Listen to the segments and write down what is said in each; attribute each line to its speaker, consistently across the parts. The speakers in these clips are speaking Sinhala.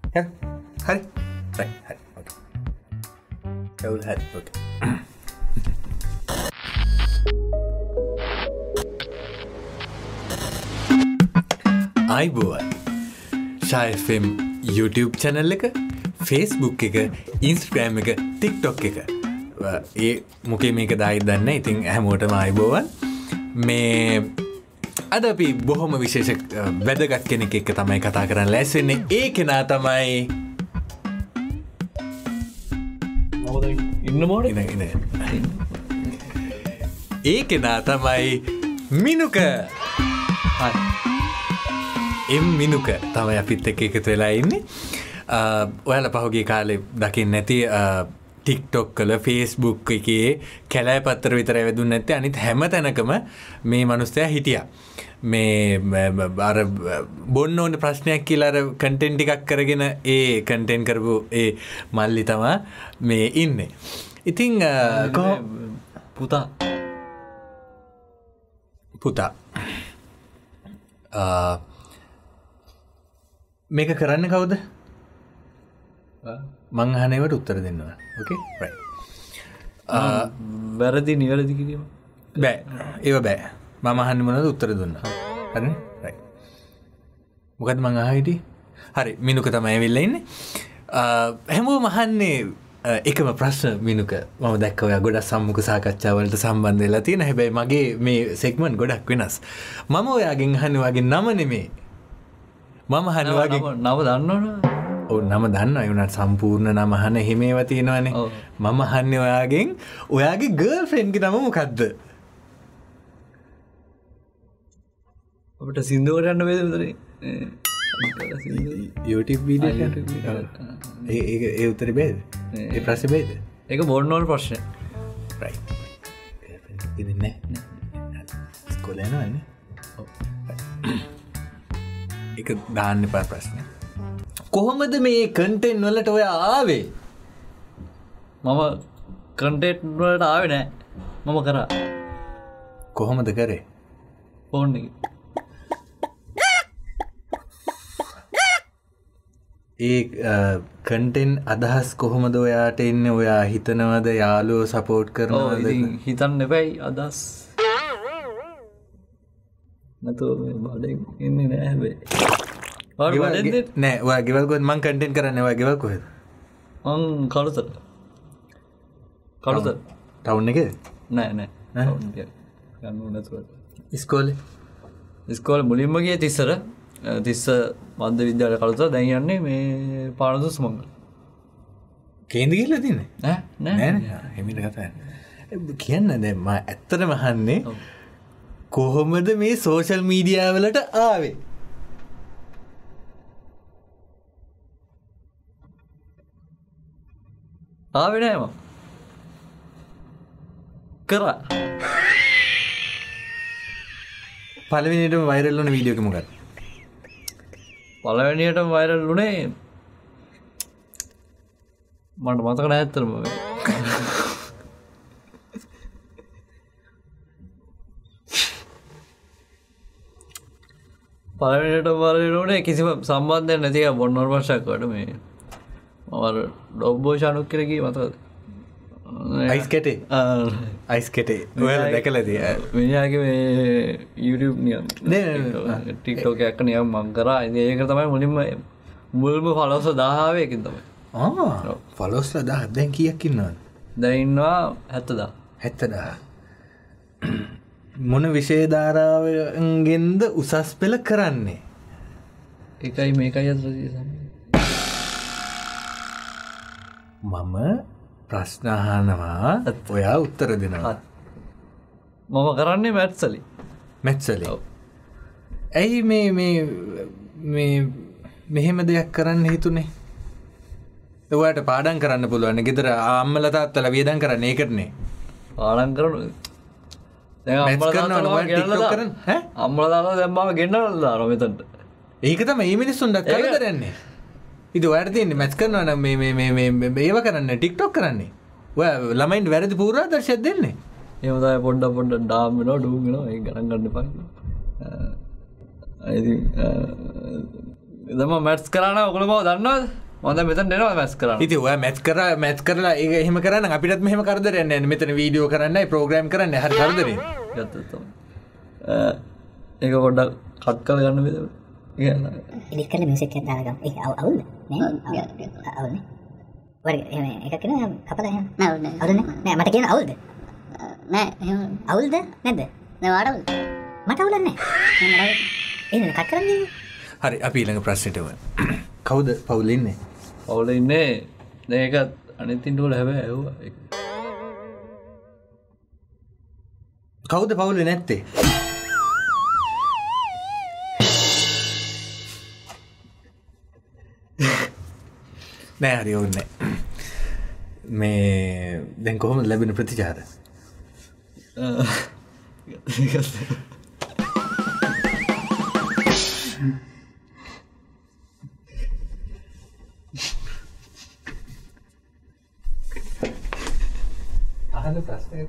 Speaker 1: හරි හරි හරි ඕකේ කවුරු හරි ඕකේ අයිබෝවන් ෂා FM YouTube channel එක Facebook එක Instagram එක TikTok එක ඒ මොකේ මේක දායි දන්න ඉතින් හැමෝටම අයිබෝවන් මේ අද අපි බොහොම විශේෂ වැදගත් කෙනෙක් එක්ක තමයි කතා කරන්න ලෑස්වෙන්නේ ඒ කෙනා තමයි
Speaker 2: ඉන්න මෝඩ
Speaker 1: ඒ කෙනා තමයි මිනුක මිනුක තමයි අපිත් එක්ක එකතු වෙලා ඉන්නේ ඔයාලා පහුගිය කාලේ දකින්න නැති TikTok කළ Facebook එකේ කැලෑ පත්තර විතර වැදුන්නේ නැත්තේ අනිත් හැම තැනකම මේ මිනිස්සයා හිටියා මේ අර බොන්න ඕන ප්‍රශ්නයක් කියලා අර කන්ටෙන්ට් ටිකක් කරගෙන ඒ කන්ටෙන්ට් කරපු ඒ මල්ලි තමයි මේ ඉන්නේ. ඉතින් පුතා මේක කරන්න කවුද? මං අහනේවට උත්තර දෙන්නවා. ඕකේ රයිට්.
Speaker 2: වැරදි නිවැරදි කිරීම
Speaker 1: බෑ. ඒව බෑ. මම අහන්නේ මොනවද උත්තර දුන්නා. හරිනේ? රයිට්. මොකද්ද මං අහලා හිටියේ? හරි මිනුක තමයි ඇවිල්ලා ඉන්නේ. හැමෝම අහන්නේ එකම ප්‍රශ්න මිනුක. මම දැක්ක ඔයා ගොඩක් සම්මුඛ සාකච්ඡා වලට සම්බන්ධ වෙලා තියෙන. හැබැයි මගේ මේ සෙග්මන්ට් ගොඩක් වෙනස්. මම ඔයාගෙන් අහන්නේ ඔයාගේ නම නෙමෙයි. මම අහන්නේ ඔයාගේ
Speaker 2: නම දන්නවනේ.
Speaker 1: ඔව් නම දන්නවා. ඒ උනාට සම්පූර්ණ නම අහන හිමේව තියෙනවනේ. මම අහන්නේ ඔයාගෙන් ඔයාගේ ගර්ල්ෆ්‍රෙන්ඩ් ගේ නම මොකද්ද?
Speaker 2: අපිට සින්දුවට යන්න බෑද උතරේ?
Speaker 1: YouTube වීඩියෝ එකට. ඒ උතරේ බෑද? ඒ ප්‍රශ්නේ බෑද?
Speaker 2: ඒක බොන්න ඕන ප්‍රශ්නයක්.
Speaker 1: රයිට්. ඉතින් නෑ. ඉස්කෝලේ යනවනේ. ඔව්. ඒක දාන්න එපා ප්‍රශ්නේ. කොහොමද මේ කන්ටෙන්ට් වලට ඔය ආවේ?
Speaker 2: මම කන්ටෙන්ට් වලට ආවේ නෑ. මම කරා.
Speaker 1: කොහොමද කරේ?
Speaker 2: ෆෝන් එකේ.
Speaker 1: ඒ කන්ටෙන්ට් අදහස් කොහොමද ඔයාට එන්නේ? ඔයා හිතනවද යාළුවෝ සපෝට් කරනවද?
Speaker 2: ඉතින් හිතන්න එපයි අදහස්. නැතෝ මේ බඩෙන් ඉන්නේ නෑ හැබැයි.
Speaker 1: නෑ ඔයා ගෙවල් කොහෙද? මං කන්ටෙන්ට් කරන්නේ ඔයා ගෙවල් කොහෙද?
Speaker 2: මං කළුතර.
Speaker 1: ටවුන් එකේද?
Speaker 2: නෑ ටවුන් එකේ. යන්න ඕන නැතුව.
Speaker 1: ඉස්කෝලේ
Speaker 2: මුලින්ම ගියේ තිස්සර. තිස්ස මධ්‍ය විද්‍යාලය කළුතර. දැන් යන්නේ මේ පානදුස් මංගල.
Speaker 1: කේන්ද ගිහලා තින්නේ?
Speaker 2: නෑ.
Speaker 1: හිමිට කතා. කියන්න දැන් මම ඇත්තටම අහන්නේ කොහොමද මේ සෝෂල් මීඩියා වලට ආවේ?
Speaker 2: ආවේ නෑ මම. කරා.
Speaker 1: පළවෙනියටම වයිරල් වුණ වීඩියෝ එක මොකක්ද?
Speaker 2: පළවෙනියටම වයිරල් වුණේ මට මතක නෑ ඇත්තටම. පළවෙනියටම වයිරල් වුණේ කිසිම සම්බන්ධයක් නැති එක බොන්නෝර භාෂාවක් වලට මේ මම ඩොබ්බෝ ෂානුක් කියලා ගියේ මතකද?
Speaker 1: අයිස් කෙටේ ඔයාලා දැකලාද?
Speaker 2: මිනිහාගේ මේ YouTube නියම් TikTok එකක් නියම් මම කරා. ඉතින් ඒක තමයි මුල්ම ෆලෝවර්ස් 1000 ආවේ ඒකෙන් තමයි.
Speaker 1: ෆලෝවර්ස් 1000 දැන් කීයක් ඉන්නවද?
Speaker 2: දැන් ඉන්නවා 70000.
Speaker 1: 70000. මොන විෂය ධාරාවෙන්ගෙන්ද උසස් පෙළ කරන්නේ?
Speaker 2: එකයි මේකයි අතර තියෙන්නේ.
Speaker 1: මම ප්‍රශ්න අහනවා ඔයා උත්තර දෙනවා.
Speaker 2: මම කරන්නේ මැත්ස් වලින්.
Speaker 1: ඇයි මේ මෙහෙම දෙයක් කරන්න හිතුනේ? ඔයාට පාඩම් කරන්න පුළුවන්. ගෙදර අම්මලා තාත්තලා වියදම් කරන්නේ ඒකටනේ.
Speaker 2: පාඩම් කරනවා. දැන් අම්මලා තාත්තලා TikTok කරන්නේ ඈ? අම්මලා තාත්තලා දැන් මාව ගෙන්නලා දානවා මෙතනට.
Speaker 1: ඒක තමයි මේ මිනිස්සුන්ට කරදර යන්නේ. ඉතින් ඔයාට තියෙන්නේ මැච් කරනවා නම් මේ ඒව කරන්නේ TikTok කරන්නේ. ඔයා ළමයින්ට වැරදි පූර්වාදර්ශයක් දෙන්නේ.
Speaker 2: එහෙම තමයි පොඩ්ඩක් ඩාම් වෙනවා ඩූම් වෙනවා ඒක ගණන් ගන්න එපා. ඉතින් දම මැට්ස් කරන්න ඔයගොල්ලෝ මම දන්නවද මම දැන් මෙතන එනවා මැට්ස් කරන්න
Speaker 1: ඉතින් ඔයා මැච් කරලා ඒක එහෙම කරන්න අපිටත් මෙහෙම කරදරයක් නැහැ මෙතන වීඩියෝ කරන්නයි ප්‍රෝග්‍රෑම් කරන්නයි හරි කරදරේ
Speaker 2: ගත්තත් ඒක පොඩ්ඩක් කට් කරලා ගන්න බෑද
Speaker 3: එඩිට් කරලා මියුසික් එකක් දාලා ගමු ඒක අවුල්ද නෑ අවුල්නේ වරි එහෙම එකක් කරන කපලා එහෙම නෑ අවුල් නෑ මට කියන අවුල්ද නෑ එහෙම අවුල්ද නැද්ද නෑ වාඩවුල් මට අවුලක් නෑ එහෙනම් කට් කරන්නේ
Speaker 1: හරි අපි ඊළඟ ප්‍රශ්නෙට යමු කවුද පවුලේ ඉන්නේ
Speaker 2: පවුලේ ඉන්නේ දැන් ඒක අනිත් ඉන්න වල හැබැයි ඇහුවා ඒක
Speaker 1: කවුද පවුලේ නැත්තේ නෑ හරි ඕනේ මේ දැන් කොහොමද ලැබෙන ප්‍රතිචාර අහන්න ප්‍රශ්නේ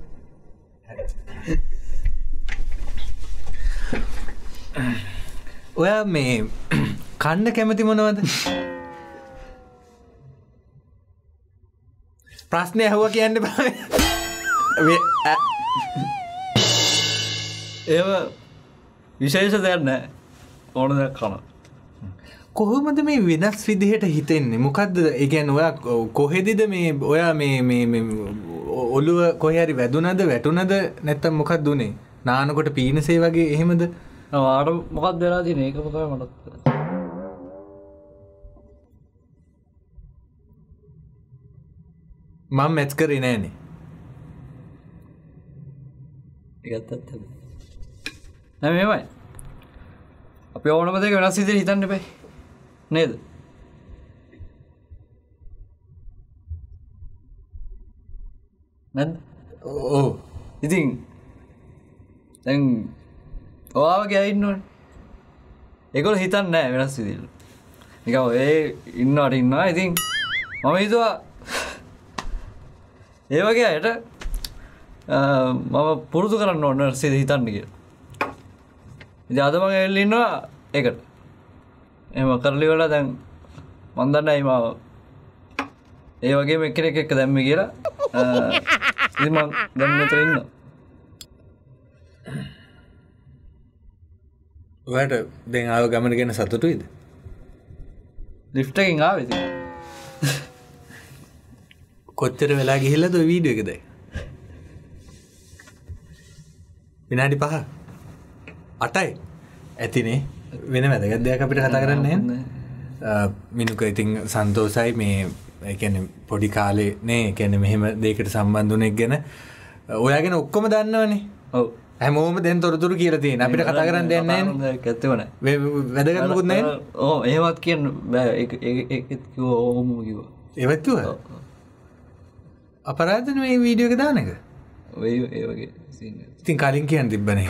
Speaker 1: ඔයා මේ කන්න කැමති මොනවද ප්‍රශ්නය ඇහුවා කියන්න බෑ
Speaker 2: ඒව විශේෂ දෙයක් නැහැ ඕන දෙයක් කන
Speaker 1: කොහොමද මේ වෙනස් විදිහට හිතෙන්නේ මොකද්ද ඒ කියන්නේ ඔයා කොහෙදද මේ ඔයා මේ ඔළුව කොහේ හරි වැදුනද වැටුනද නැත්තම් මොකක්ද උනේ නානකොට පීනසේ වගේ එහෙමද
Speaker 2: වාට මොකක්ද වෙලා තියෙන්නේ ඒක මොකද මට
Speaker 1: මම මැච් කරේ නෑනේ
Speaker 2: ඒකත් ඇත්තද නෑ මේවයි අපි ඕනම දෙයක වෙනස් විදිහට හිතන්න එපා නේද නැද්ද
Speaker 1: ඔව්
Speaker 2: ඉතින් දැන් ඔයාව ගියා ඉන්නවනේ ඒගොල්ලෝ හිතන්නේ නෑ වෙනස් විදිහට නිකන් ඒ ඉන්නවා ඉතින් මම හිතුවා ඒ වගේ අයට මම පුරුදු කරන්න ඕන වෙනස් විදිහට හිතන්න කියලා ඉතින් අද මම ඇවිල්ලා ඉන්නවා ඒකට එහෙම කරලි වල දැන් මම දන්නයි මාව ඒ වගේම එක්කෙනෙක් එක්ක දැම්මේ කියලා ඉතින් මම දැන් මෙතන ඉන්නවා
Speaker 1: ඔයාට දැන් ආව ගමන ගැන සතුටුයිද
Speaker 2: ලිෆ්ට් එකෙන් ආවේ ඉතින්
Speaker 1: කොච්චර වෙලා ගිහිල්ලාද ඔය වීඩියෝ එක දැන් විනාඩි 5 8යි ඇතිනේ වෙන වැදගත් දෙයක් අපිට කතා කරන්න නැහැ මිනුක ඉතින් සන්තෝසයි මේ ඒ කියන්නේ පොඩි කාලේ නේ ඒ කියන්නේ මෙහෙම දෙයකට සම්බන්ධ වුණ එක ගැන ඔයා ගැන ඔක්කොම දන්නවනේ
Speaker 2: ඔව්
Speaker 1: හැමෝම දැන් තොරතුරු කියලා තියෙන අපිට කතා කරන්න දෙයක් නැහැ නේ
Speaker 2: ඇත්තම නැහැ
Speaker 1: වැදගත් මොකුත් නැහැ
Speaker 2: ඔව් එහෙමත් කියන්න බෑ ඒක කිව්වා ඕම කිව්වා
Speaker 1: ඒවත් කිව්වා අපරාධනේ මේ වීඩියෝ එක දාන එක
Speaker 2: ඔය ඒ වගේ සීන් එක
Speaker 1: ඉතින් කලින් කියන්න තිබ්බනේ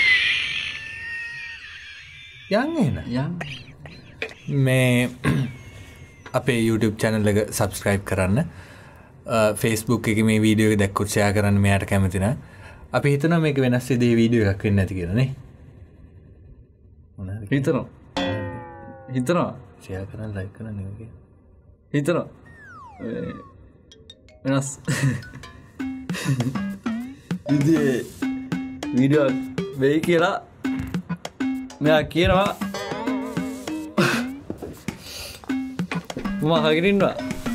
Speaker 1: යන් එන මේ අපේ YouTube channel එක subscribe කරන්න Facebook එකේ මේ වීඩියෝ එක දැක්කොත් share කරන්න මෙයාට කැමති නම් අපි හිතනවා මේක වෙනස් විදිහේ වීඩියෝ එකක් වෙන්න ඇති කියලා නේ මොනවාද
Speaker 2: හිතනවා
Speaker 1: share කරන්න like කරන්න නේ
Speaker 2: හිතනවා වෙනස් විදිහේ වීඩියෝ වෙයි කියලා මෙයා කියනවා මම අහගෙන ඉන්නවා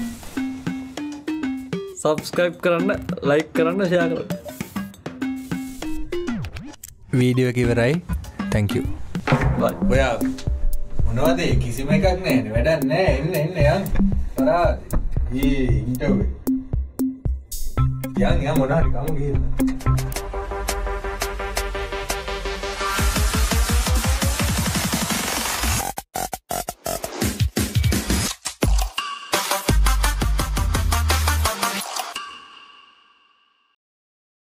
Speaker 2: subscribe කරන්න like කරන්න share කරන්න
Speaker 1: වීඩියෝ එක ඉවරයි thank you
Speaker 2: bye
Speaker 1: ඔයා මොනවද කිසිම එකක් නැහැ වැඩක් නැහැ එන්න යන් පරාද ඊ ඉන්ටර්වියු යන් මොනවා හරි කමු ගිහින්